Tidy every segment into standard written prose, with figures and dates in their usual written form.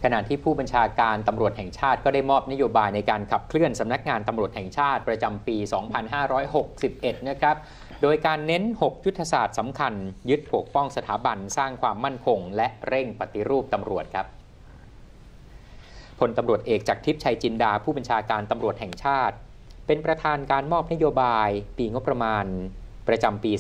ขณะที่ผู้บัญชาการตำรวจแห่งชาติก็ได้มอบนโยบายในการขับเคลื่อนสำนักงานตำรวจแห่งชาติประจำปี 2561 นะครับโดยการเน้น 6 ยุทธศาสตร์สำคัญยึดปกป้องสถาบันสร้างความมั่นคงและเร่งปฏิรูปตำรวจครับพลตำรวจเอกจักรทิพย์ชัยจินดาผู้บัญชาการตำรวจแห่งชาติเป็นประธานการมอบนโยบายปีงบประมาณประจำปี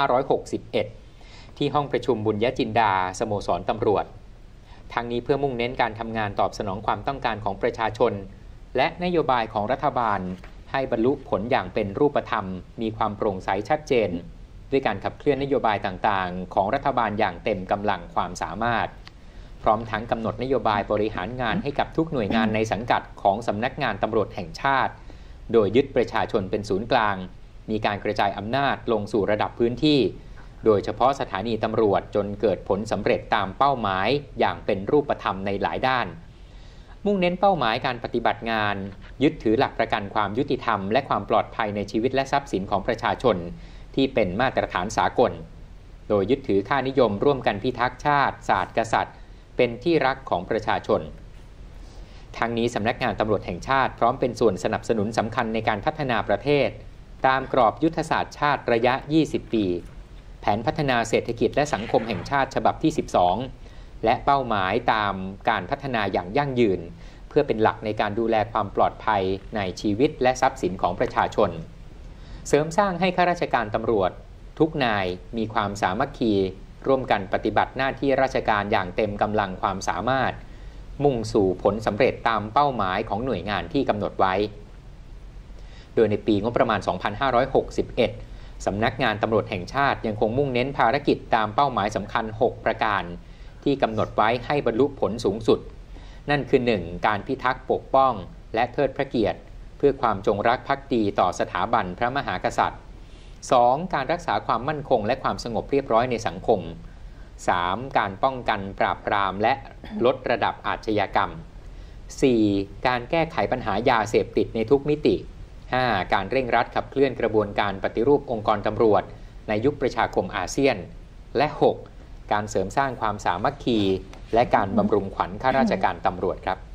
2561 ที่ห้องประชุมบุญญจินดาสโมสรตำรวจทางนี้เพื่อมุ่งเน้นการทำงานตอบสนองความต้องการของประชาชนและนโยบายของรัฐบาลให้บรรลุผลอย่างเป็นรูปธรรมมีความโปร่งใสชัดเจนด้วยการขับเคลื่อนนโยบายต่างๆของรัฐบาลอย่างเต็มกำลังความสามารถพร้อมทั้งกำหนดนโยบายบริหารงานให้กับทุกหน่วยงานในสังกัดของสำนักงานตำรวจแห่งชาติโดยยึดประชาชนเป็นศูนย์กลางมีการกระจายอำนาจลงสู่ระดับพื้นที่โดยเฉพาะสถานีตำรวจจนเกิดผลสำเร็จตามเป้าหมายอย่างเป็นรูปธรรมในหลายด้านมุ่งเน้นเป้าหมายการปฏิบัติงานยึดถือหลักประกันความยุติธรรมและความปลอดภัยในชีวิตและทรัพย์สินของประชาชนที่เป็นมาตรฐานสากลโดยยึดถือค่านิยมร่วมกันพิทักษ์ชาติศาสตร์กษัตริย์เป็นที่รักของประชาชนทางนี้สำนักงานตำรวจแห่งชาติพร้อมเป็นส่วนสนับสนุนสำคัญในการพัฒนาประเทศตามกรอบยุทธศาสตร์ชาติระยะ 20 ปีแผนพัฒนาเศรษฐกิจและสังคมแห่งชาติฉบับที่ 12 และเป้าหมายตามการพัฒนาอย่างยั่งยืนเพื่อเป็นหลักในการดูแลความปลอดภัยในชีวิตและทรัพย์สินของประชาชนเสริมสร้างให้ข้าราชการตำรวจทุกนายมีความสามัคคีร่วมกันปฏิบัติหน้าที่ราชการอย่างเต็มกำลังความสามารถมุ่งสู่ผลสำเร็จตามเป้าหมายของหน่วยงานที่กำหนดไว้โดยในปีงบประมาณ 2561 สำนักงานตำรวจแห่งชาติยังคงมุ่งเน้นภารกิจตามเป้าหมายสำคัญ 6 ประการที่กำหนดไว้ให้บรรลุผลสูงสุดนั่นคือ 1. การพิทักษ์ปกป้องและเทิดพระเกียรติเพื่อความจงรักภักดีต่อสถาบันพระมหากษัตริย์ 2. การรักษาความมั่นคงและความสงบเรียบร้อยในสังคม 3. การป้องกันปราบปรามและลดระดับอาชญากรรม 4. การแก้ไขปัญหายาเสพติดในทุกมิติ 5. การเร่งรัดขับเคลื่อนกระบวนการปฏิรูปองค์กรตำรวจในยุคประชาคมอาเซียนและ 6. การเสริมสร้างความสามัคคีและการบำรุงขวัญข้าราชการตำรวจครับ